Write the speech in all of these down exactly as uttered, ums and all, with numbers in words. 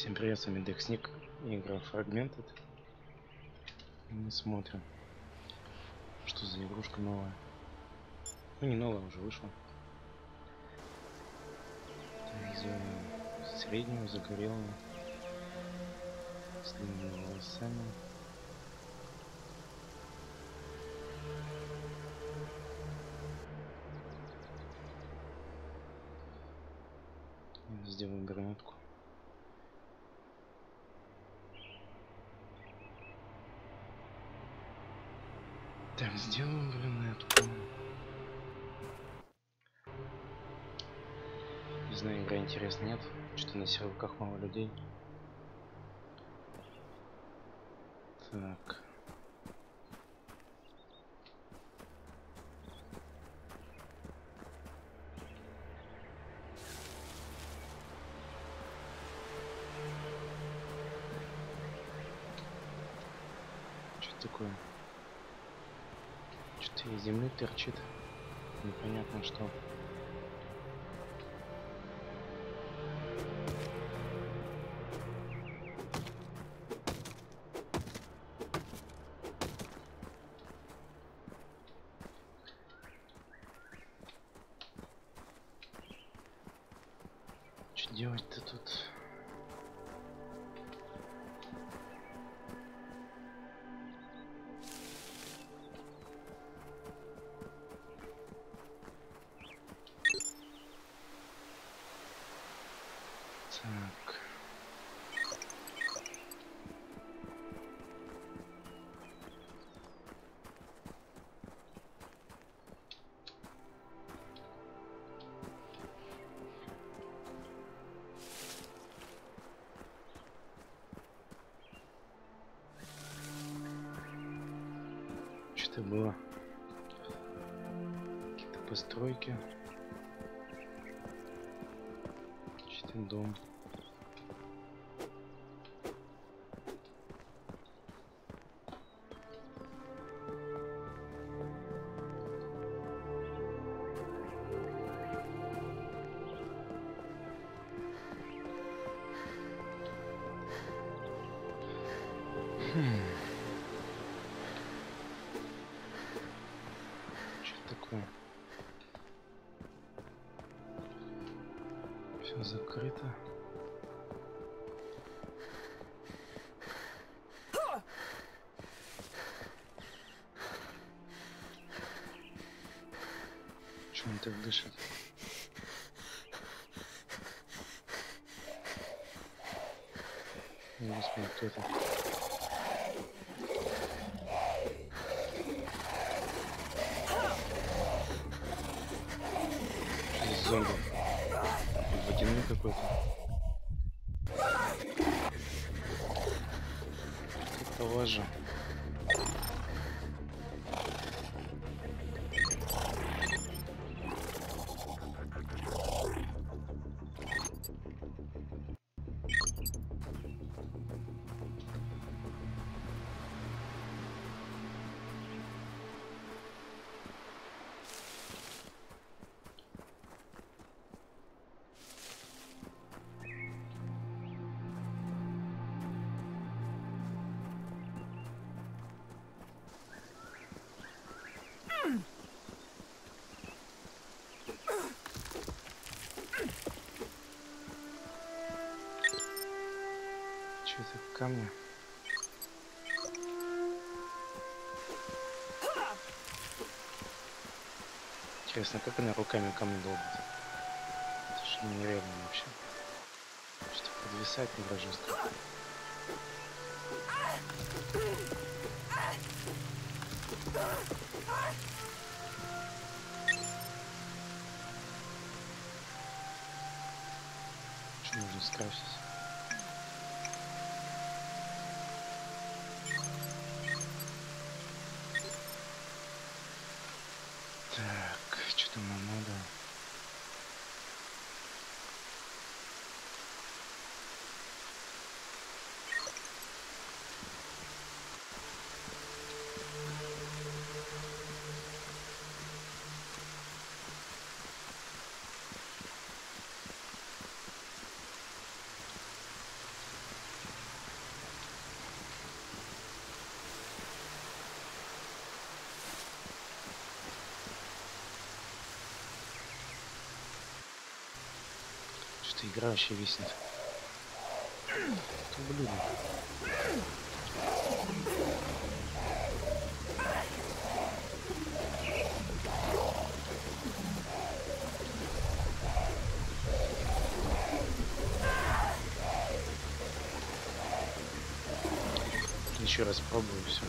Всем привет, с вами Дексник, игра Fragmented. Мы смотрим, что за игрушка новая. Ну не новая, уже вышла. Так, сделаем среднюю, загорелую, с длинными волосами. Сделаем брюнетку. Так, сделаем брюнетку. Не знаю, игра интересна, нет? Что-то на серверках мало людей. Так. Что такое? Что-то из земли торчит. Непонятно что. Что делать-то тут? Так. Что-то было. Какие-то постройки. Что-то дом. Хм. Что такое? Все закрыто. Че он так дышит? Господи, кто это? Что за зомби? Водяной какой-то. Это лажа. Что это, камни? Интересно, как она руками камни долбит? Это же нереально вообще. Что подвисать не жестко. Что нужно скрасить? Так, что там нам надо? Эта игра вообще виснет. Блин. Еще раз пробую все.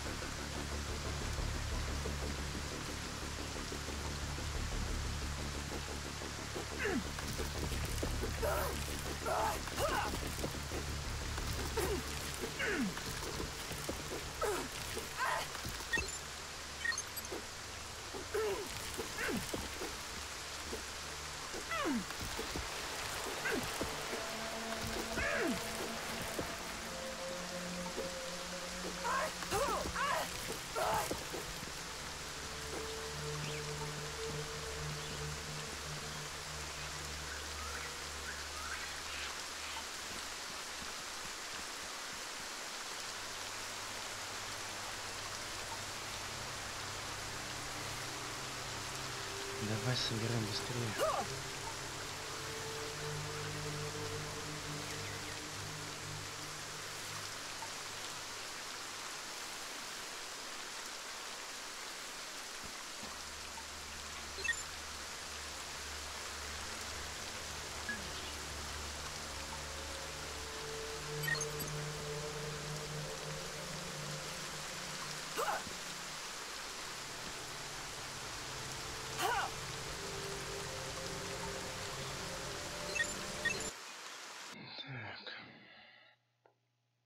Давай собираем быстрее.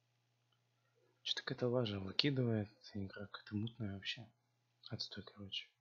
Что-то какая-то лажа выкидывает. Игра какая-то мутная вообще. Отстой, короче.